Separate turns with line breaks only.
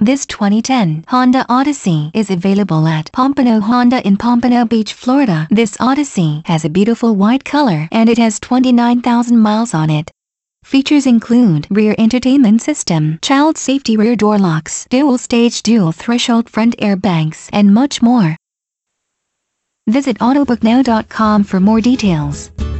This 2010 Honda Odyssey is available at Pompano Honda in Pompano Beach, Florida. This Odyssey has a beautiful white color and it has 29,000 miles on it. Features include rear entertainment system, child safety rear door locks, dual stage dual threshold front airbags, and much more. Visit autobooknow.com for more details.